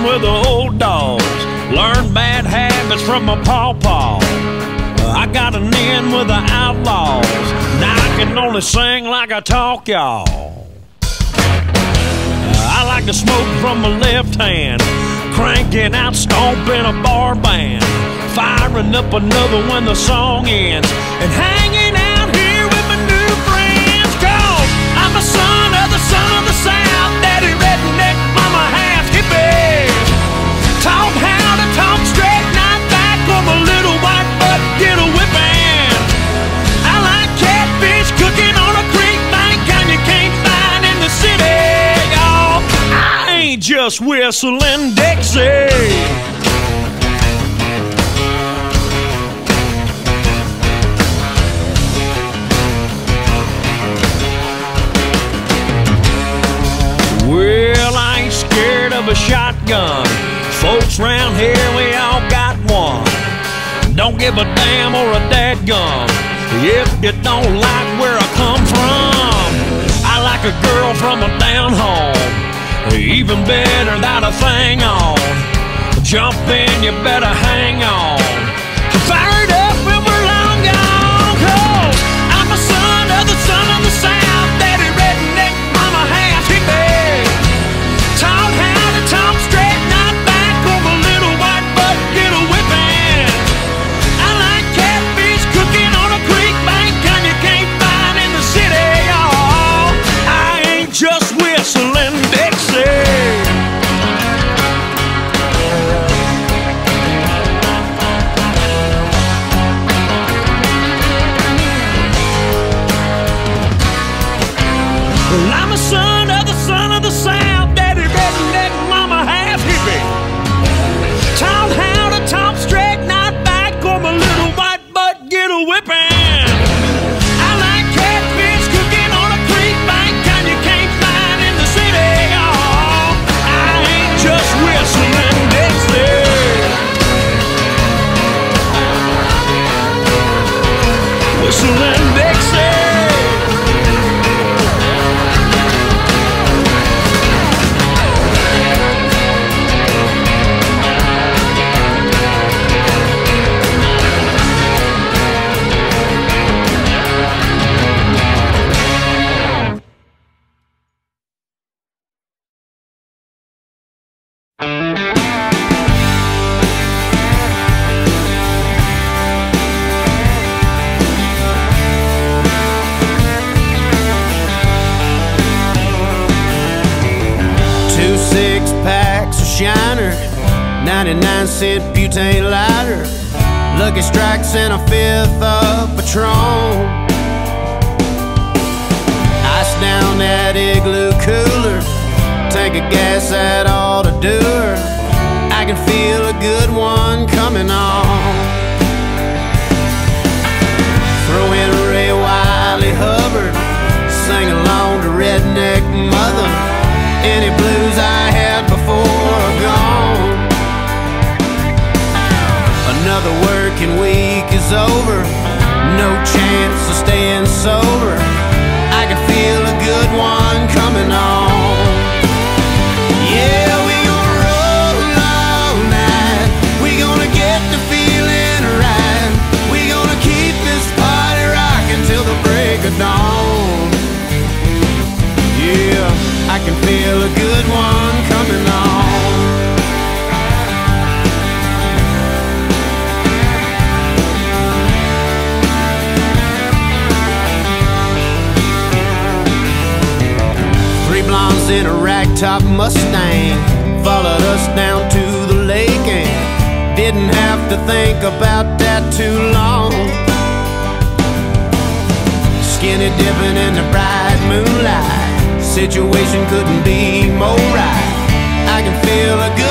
with the old dogs. Learned bad habits from my pawpaw. I got an in with the outlaws. Now I can only sing like I talk, y'all. I like to smoke from my left hand, cranking out, stomping a bar band, firing up another when the song ends, and hanging out here with my new friends. Cause I'm a son of the South, daddy redneck, mama half hippie. Taught how to talk straight, not back, from a little white butt get a whipping. I like catfish cooking on a creek bank, and you can't find in the city, y'all. I ain't just whistling Dixie. Well, I ain't scared of a shotgun. Folks round here, we all got one. Don't give a damn or a dadgum if you don't like where I come from. I like a girl from a down home, even better without a thing on. Jump in, you better hang on. Fired up when we're long gone. Cause I'm a son of the South, daddy redneck, mama half hippie. Taught how to talk straight, not back, from a little white butt get a whipping. I like catfish cooking on a creek bank, and you can't find in the city, y'all. I ain't just whistling Dixie. Well, I'm a son of the South, daddy redneck, mama half hippie. Taught how to talk straight, not back, or my little white butt get a whipping. I like catfish cooking on a creek bank, and you can't find in the city, y'all. I ain't just whistling Dixie. Whistling Dixie. Shiner, 99-cent butane lighter, Lucky Strikes and a fifth of Patron. Ice down that igloo cooler, tank of gas that ought to do her. I can feel a good one coming on. Throw in Ray Wiley Hubbard, sing along to Redneck Mother. Any blues I had before are gone. Another working week is over, no chance of staying sober. I can feel a good one coming on. Yeah, we gonna roll all night, we gonna get the feeling right, we gonna keep this party rocking till the break of dawn. Yeah, I can feel a good one coming on. Three blondes in a ragtop Mustang followed us down to the lake, and didn't have to think about that too long. Skinny dipping in the bright moonlight, situation couldn't be more right. I can feel a good